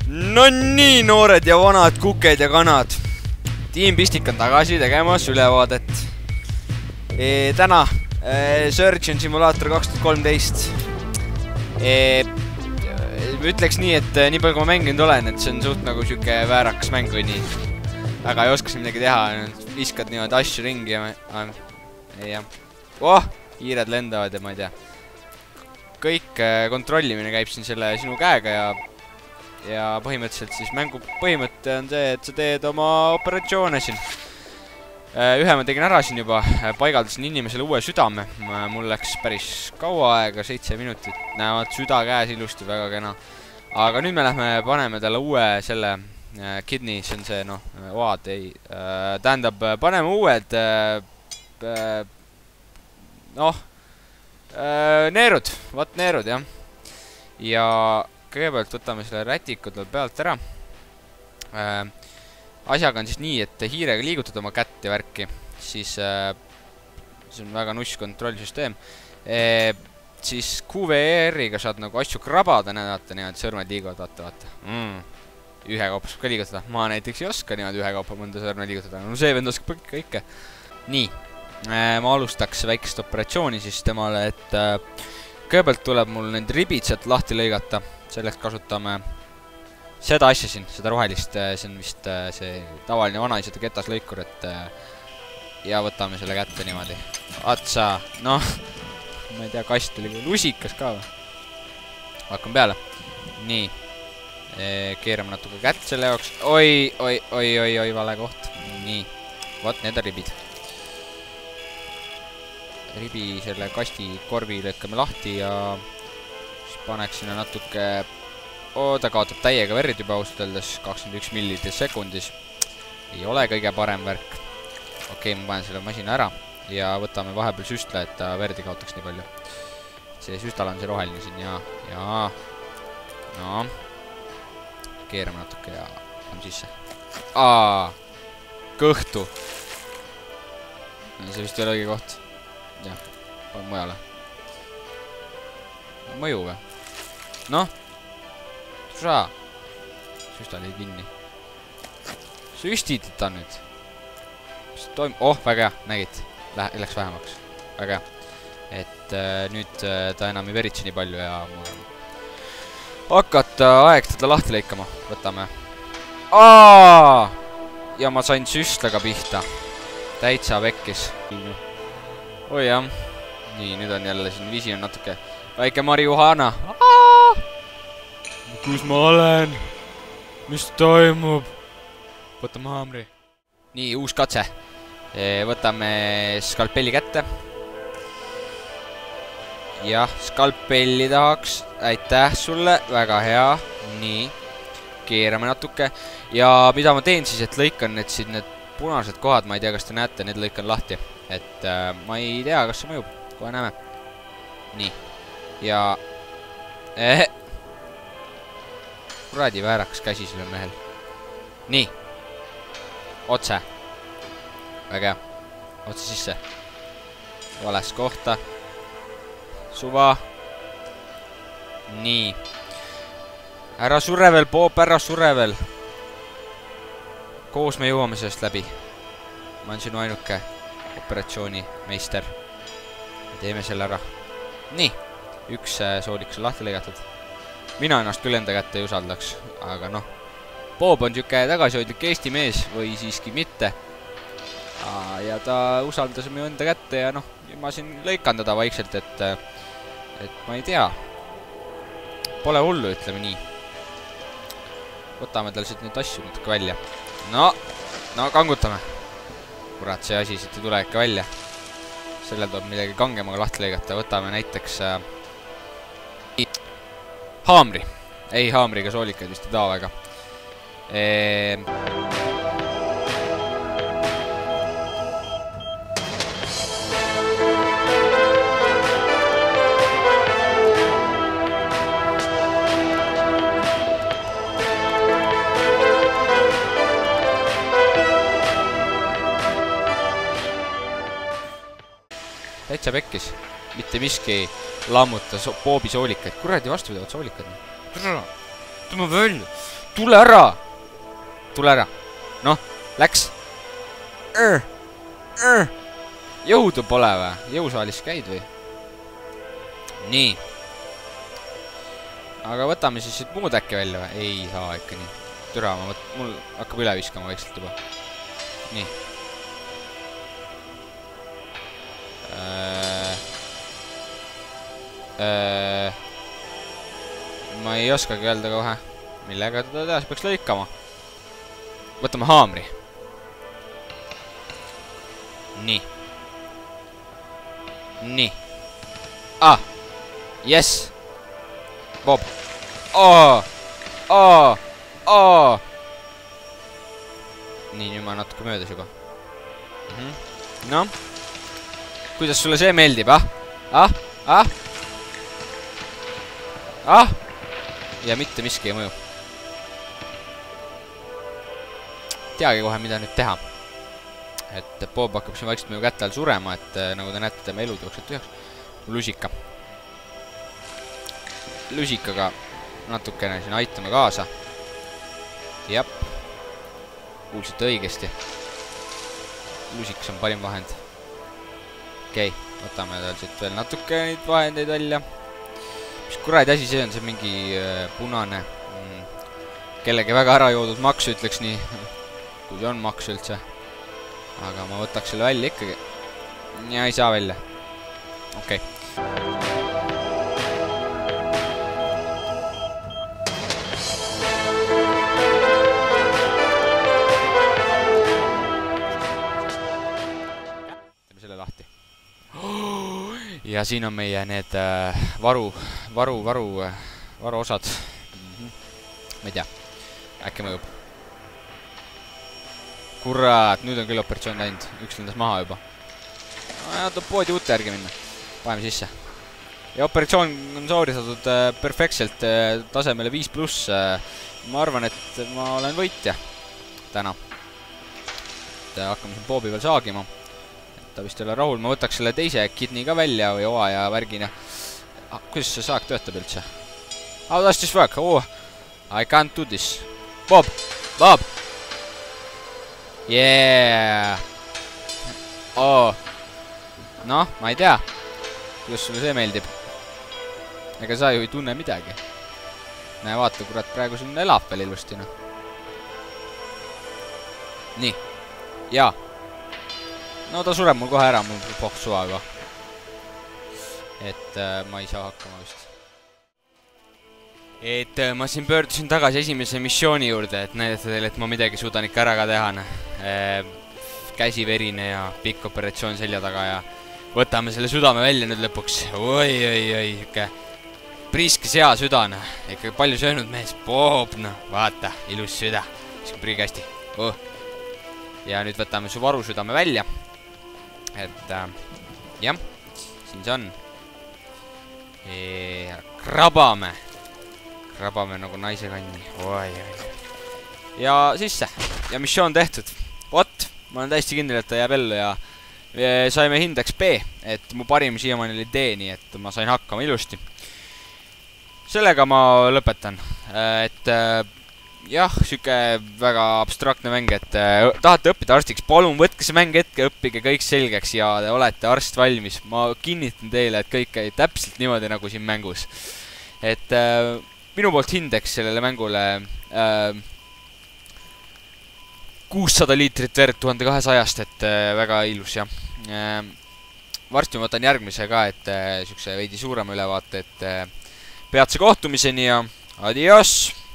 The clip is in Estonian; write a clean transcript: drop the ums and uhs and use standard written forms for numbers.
No nii, noored ja vanad kuked ja kanad. Tiim Pistik on tagasi tegemas ülevaadet. Täna Surgeon Simulator 2013. Ütleks nii, et nii palju kui ma mänginud olen, et see on suht nagu siuke väärakas mäng või nii. Väga ei oska midagi teha, viskad niimoodi asju ringi ja hiired lendavad ja ma ei tea. Kõik kontrollimine käib siin selle sinu käega ja põhimõtteliselt siis mängu põhimõte on see, et sa teed oma operatsioone siin. Ühe ma tegin ära siin juba, paigaldasin inimesele uue südame. Mul läks päris kaua aega, 7 minutit. Näevad süda käes ilusti, väga kena. Aga nüüd me lähme paneme talle uue selle kidney, see on see oad, ei. Tähendab, paneme uued neerud, neerud jah. Ja kõigepealt võtame selle rätiku tal pealt ära. Asjaga on siis nii, et hiirega liigutad oma kätt ja värki. Siis see on väga nuss kontrollsüsteem. Siis QVR-iga saad nagu asju krabada, näedate niimoodi, sõrmed liiguvad, vaata. Ühe kaupa saab ka liigutada. Ma näiteks ei oska niimoodi ühe kaupa mõnda sõrme liigutada. No see vend oskab kõike. Nii, ma alustaks väikest operatsiooni siis temale, et kõigepealt tuleb mul need ribid sealt lahti lõigata. Selleks kasutame seda asja siin, seda rohelist, see on vist see tavaline vanaisade ketaslõikur, et ja võtame selle kätte niimoodi. Atsa, ma ei tea, kast oli lusikas ka või? Hakkame peale. Nii, keerame natuke kätt selle jaoks. Oi, vale koht. Nii, võt need ribid. Ribi selle kasti korvi lõikame lahti ja siis paneks sinna natuke. Ta kaotab täiega verd juba ausalt öeldes 21 milliliitrit sekundis. Ei ole kõige parem värk. Okei, ma panen selle masina ära ja võtame vahepeal süstla, et ta verdi kaotaks nii palju. See süstal on see roheline siin ja keerame natuke ja paneme sisse. Kõhtu. See vist ei ole õige koht. Jah, panen mujale. Mõju või? Süsta oli kinni. Süstid ta nüüd. Mis toimub? Väga hea, nägid. Läks vähemaks. Väga hea. Et nüüd ta enam ei veritse nii palju ja mul on hakata aeg teda lahti lõikama. Võtame. Ja ma sain süstlaga pihta. Täitsa vekkis. Oi jah. Nii, nüüd on jälle siin visi on natuke väike marihuana. Kus ma olen? Mis toimub? Võtame haamri. Nii, uus katse. Võtame skalpelli kätte. Jah, skalpelli tahaks. Aitäh sulle, väga hea. Nii, keerame natuke. Ja mida ma teen siis, et lõikan need siin need punased kohad. Ma ei tea, kas te näete, need lõikan lahti. Et ma ei tea, kas see mõjub. Kohe näeme. Nii, ja kuradi väärakas käsi sellel mehel. Nii. Otse. Väga hea. Otse sisse. Vales kohta. Suva. Nii. Ära surre veel, Bob, ära surre veel. Koos me jõuame sellest läbi. Ma olen sinu ainuke operatsiooni meister. Teeme selle ära. Nii. Üks sooliks on lahti lõigatud. Mina ennast küll enda kätte ei usaldaks, aga Bob on siuke tagasihoidlik Eesti mees või siiski mitte. Ja ta usaldas minu enda kätte ja ma siin lõikan teda vaikselt, et ma ei tea. Pole hullu, ütleme nii. Võtame tal siit neid asju natuke välja. Kangutame. Kurat, see asi siit ei tule ikka välja. Sellel tuleb midagi kangemaga lahti lõigata. Võtame näiteks haamri. Ei, haamriga soolikaid vist ei taha väga. Täitsa pekkis. Mitte miski lammuta Bobi soolikaid. Kuradi vastupidavad soolikad. Tule välja. Tule ära. Tule ära. Noh, läks. Jõudu pole või? Jõusaalis käid või? Nii. Aga võtame siis siit muud äkki välja või? Ei saa ikka nii. Türa, mul hakkab üle viskama vaikselt juba. Nii. Ma ei oskagi öelda kohe. Millega teda teha, peaks lõikama. Võtame haamri. Nii. Nii. Ah! Yes! Bob! Nii, nüüd ma natuke möödas juba. No? Kuidas sulle see meeldib, ah? Ja mitte miski ei mõju. Teagi kohe, mida nüüd teha. Et Bob hakkab siin vaikselt minu kätte all surema, et nagu te näete, tema elud jookseb tühjaks. Lusika. Lusikaga natukene siin aitame kaasa. Jep. Kuulsite õigesti. Lusiks on parim vahend. Okei, võtame tal siit veel natuke neid vahendeid välja. Mis kuradi asi see on, see mingi punane. Kellegi väga ära joodud maks, ütleks nii. Kui see on maks üldse. Aga ma võtaks selle välja ikkagi. Ja ei saa välja. Okei. Teeme selle lahti. Ja siin on meie need varu osad. Ma ei tea. Äkki mõjub. Kurat, nüüd on küll operatsioon läinud. Üks lendas maha juba. Tuleb poodi uute järgi minna. Paneme sisse. Ja operatsioon on sooritatud perfektselt tasemele 5+. Ma arvan, et ma olen võitja täna. Hakkame siin Bobi veel saagima. Ta vist ei ole rahul. Ma võtaks selle teise kidney ka välja või oa ja värgina. Kuidas see saak töötab üldse? How does this work? Oh, I can't do this. Bob! Bob! Yeah! Oh! Noh, ma ei tea. Kuidas sulle see meeldib? Ega sa ju ei tunne midagi. Näe, vaata, kurat, praegu siin elab veel ilusti, noh. Nii. Jaa. No ta sureb mul kohe ära, mul pohk suva juba. Et ma ei saa hakkama vist. Et ma siin pöördusin tagasi esimese missiooni juurde, et näidata teile, et ma midagi suudan ikka ära ka teha. Käsi verine ja pikk operatsioon selja taga ja võtame selle südame välja nüüd lõpuks. Oi, ikka priiskes hea südane. Ikka palju söönud mees. Bob, noh, vaata, ilus süda. Siuke priikästi. Ja nüüd võtame su varusüdame välja. Et jah, siin see on. Krabame. Krabame nagu naise kanni. Oi. Ja sisse. Ja missioon tehtud. Vot, ma olen täiesti kindel, et ta jääb ellu ja saime hindeks B, et mu parim siiamaani oli D, nii et ma sain hakkama ilusti. Sellega ma lõpetan. Et jah, süke väga abstraktne mäng, et tahate õppida arstiks, palun võtke see mäng hetke, õppige kõik selgeks ja te olete arst valmis. Ma kinnitan teile, et kõik käib täpselt niimoodi nagu siin mängus. Et minu poolt hindeks sellele mängule 600 liitrit verd 1200-st, et väga ilus, jah. Varsti ma võtan järgmise ka, et sükse veidi suurema ülevaate, et peatse kohtumiseni ja adios!